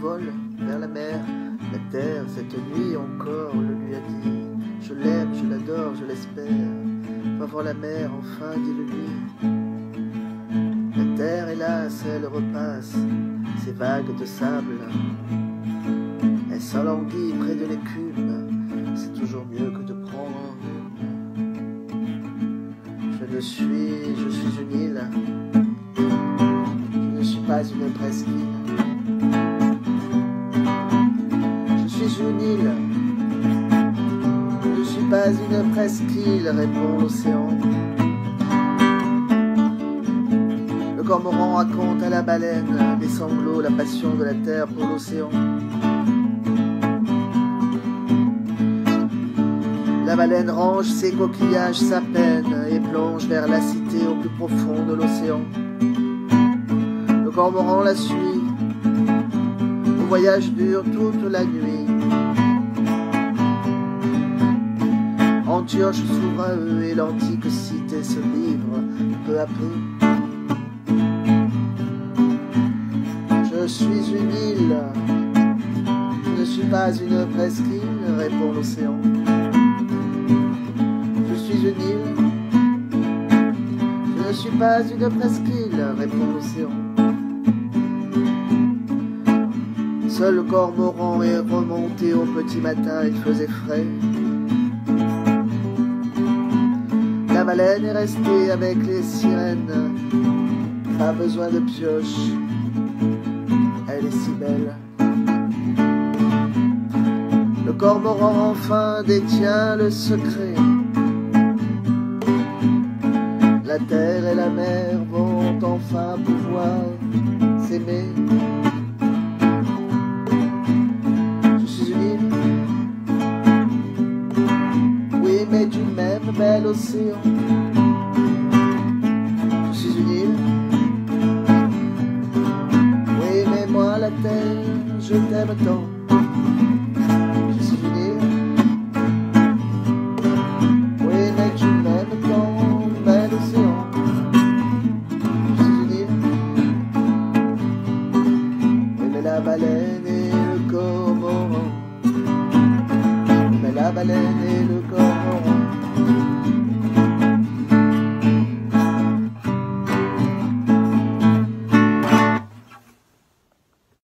vole vers la mer, la terre, cette nuit encore le lui a dit. Je l'aime, je l'adore, je l'espère. Va voir la mer, enfin, dis-le-lui. La terre, hélas, elle repasse ses vagues de sable. Elle s'alanguit près de l'écume. C'est toujours mieux que de prendre un rhume. Je suis une île. Je ne suis pas une presqu'île. Je suis une île. Je ne suis pas une presqu'île, répond l'océan. Le cormoran raconte à la baleine les sanglots, la passion de la terre pour l'océan. La baleine range ses coquillages, sa peine, et plonge vers la cité au plus profond de l'océan. Le cormoran la suit, le voyage dure toute la nuit. Antioche s'ouvre à eux et l'antique cité se livre peu à peu. Je suis une île, je ne suis pas une presqu'île, répond l'océan. Je suis une île, je ne suis pas une presqu'île, répond l'océan. Seul le cormoran est remonté au petit matin, il faisait frais. La baleine est restée avec les sirènes, pas besoin de pioche, elle est si belle. Le cormoran enfin détient le secret. La terre et la mer vont enfin pouvoir s'aimer. Je suis une île, oui, mais du même bel océan. Je suis une île, oui, mais moi la terre, je t'aime tant. Je suis une île, oui, mais tu m'aimes tant, bel océan. Je suis une île, oui, mais la baleine et le cormoran, mais la baleine et